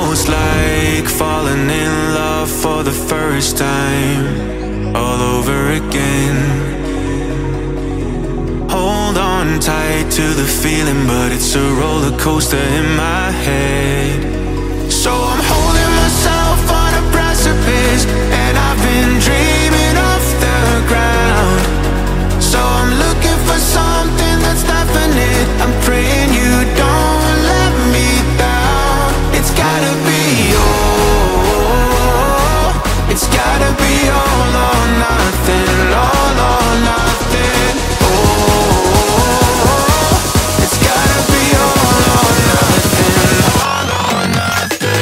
almost like falling in love for the first time, all over again. Hold on tight to the feeling, but it's a roller coaster in my head. So I'm holding myself on a precipice, and I've been dreaming off the ground. So I'm looking for something that's definite. I'm praying you don't let me down. It's gotta be all, it's gotta be all or nothing, all or nothing. Oh, it's gotta be all or nothing, all or nothing.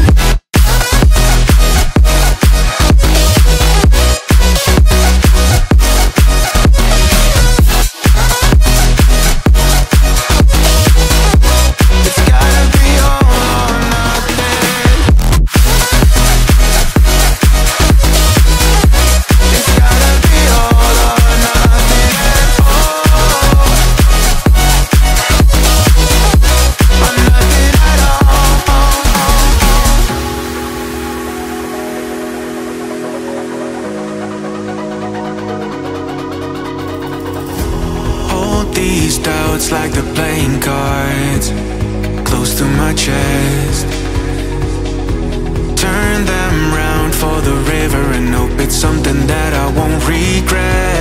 These doubts like the playing cards close to my chest. Turn them round for the river and hope it's something that I won't regret.